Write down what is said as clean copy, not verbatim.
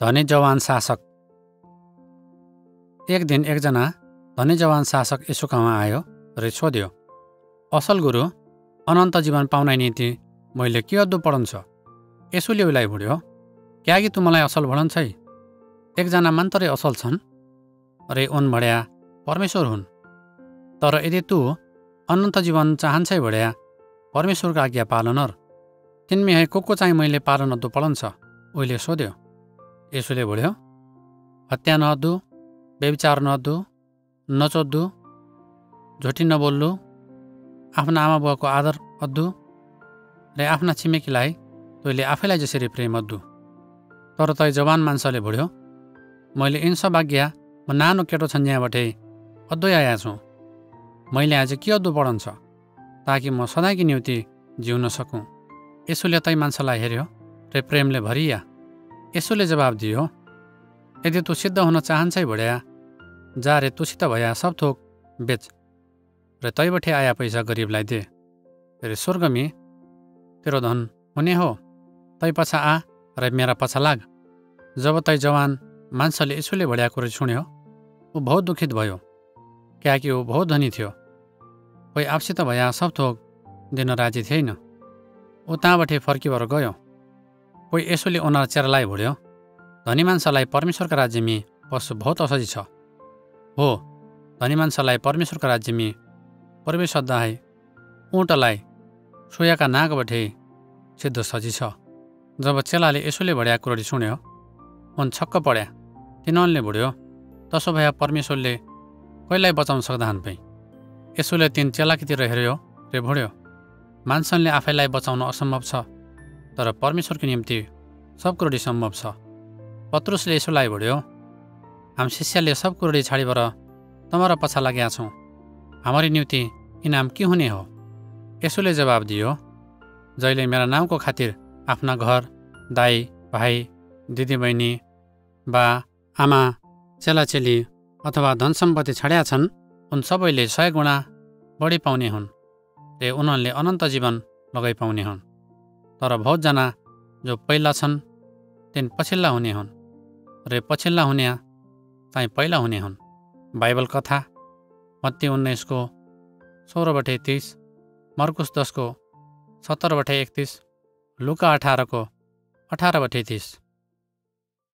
धनी जवान शासक। एक दिन एकजना धनी जवान शासक यीशुकहाँ आयो र सोध्यो, असल गुरु, अनन्त जीवन पाउनाइ निम्ति मैले के अद्दु पढन्छ? यीशुले उसलाई भुड्यो, क्यागी तँ मलाई असल भणन्छै? एकजना मात्रै असल छन्, रे उन भड्या परमेश्वर हुन्। तर यदि तू अनन्त जीवन चाहन्छै भड्या परमेश्वरको आज्ञा पालन गर। तिनमे है को चाहिँ मैले पालन अद्दु पढन्छ? उसले सोध्यो। यीशुले भुड्यो, हत्या नअद्दु, व्यभिचार नअद्दु, नचोद्दु, झुठी नबोल्नु, आफ्ना आमा बुवाको आदर अद्दु, र आफ्ना छिमेकीलाई तैँले आफैलाई जसरी प्रेम अद्दु। तर तै जवान मान्छेले भुड्यो, मैले यिन सब आज्ञा म नानो केटो छन् यहाँबाटै अद्दै आएको छु। मैले आज के अद्दु पढन्छ ताकि म सधैँकी निम्ति जिउन सकूँ? यीशुले तै मान्छेलाई हेऱ्यो र प्रेमले भरिया। यीशुले जवाब दियो, यदि तू सिद्ध हुन चाहन्छै भड्या जा रे तूसित भया सब थोक बेच र तैबठे आया पैसा गरिबलाई दे, रे स्वर्गमी तेरो धन हुने हो। तै पछा आ र मेरा पछा लाग। जब तै जवान मान्छेले यीशुले भड्या कुरो सुन्यो, ऊ बहुत दुखित भयो, क्याकि ऊ बहुत धनी थियो। कोही आफसित भया सब थोक दिन राजी थिएन। ऊ त्यहाँबाटै फर्किएर गयो। कोही यीशुले उनीहरू चेलालाई भुड्यो, धनी मान्छेलाई परमेश्वरका राज्यमी पस्नु बहुत असजी छ। हो, धनी मान्छेलाई परमेश्वरका राज्यमी प्रवेश अद्दाइ ऊँटलाई सोयाका नागबाटै सिद्ध सजी छ। जब चेलाले यीशुले भड्या कुरोले सुन्यो, उन छक्क पड्या। तिनीहरूले भुड्यो, तसो भए परमेश्वरले कसलाई बचाउन सक्दान् पै? यीशुले तिन चेलाकीतिर हेऱ्यो र भुड्यो, मान्छेले आफैलाई बचाउन असम्भव छ, तर परमेश्वरको निम्ति सब कुरोडी सम्भव छ। पत्रुसले यीशुलाई भुड्यो, हाम शिष्यले सब कुरोडी छाडीबर तमरा पछा लागेका छौँ। हाम्रो निम्ति इनाम के हुने हो? यीशुले जवाब दियो, जहिले मेरा नामको खातिर आफ्ना घर, दाई, भाइ, दिदीबहिनी, बा, आमा, चेलाचेली अथवा धन सम्पत्ति छाड्या छन्, उन सबैले 100 गुणा बढी पाउने हुन् र उनीहरूले अनन्त जीवन लगाइ पाउने हुन्। तर बहुतजना जो पहिला छन् तिन पछिल्ला हुने हुन्, र पछिल्ला हुने चाहिँ पहिला हुने हुन्। बाइबल कथा मत्ती 19:16-30, मर्कुस 10:17-31, लुका 18:18-30।